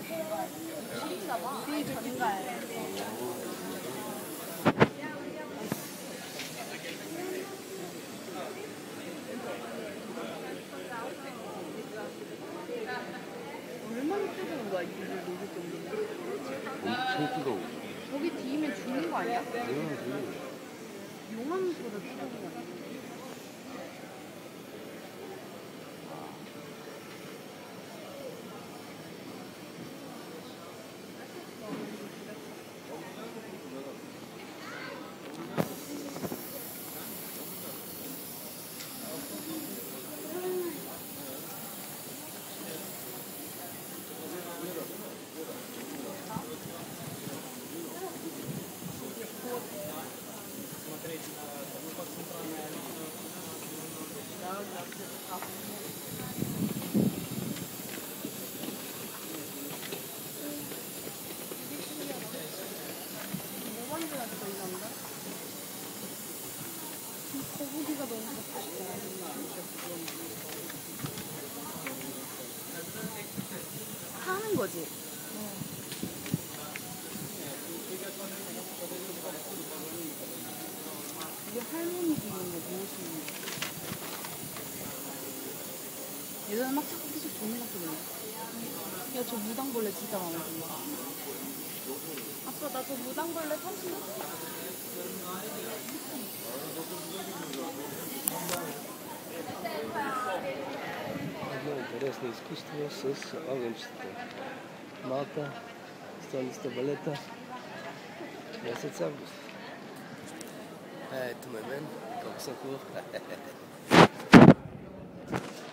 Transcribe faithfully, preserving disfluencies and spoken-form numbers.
얼마나 뜨거운 거야, 이를 녹일 정도면? 엄청 뜨거워. 저기 뒤면 죽는 거 아니야? 당연하지. 용암보다 뜨거운 거 아니야? 거북이가 너무 먹고 싶다. 하는 거지? 응. 이게 할머니 집인데 무엇이 예전에 막 자꾸 계속 종이 났거든. 야, 저 무당벌레 진짜 마음에 든다. 아빠, 나 저 무당벌레 사실래? Одно интересное искусство с огненством. Малта, столица балета, месяц август. А это момент, как сокол.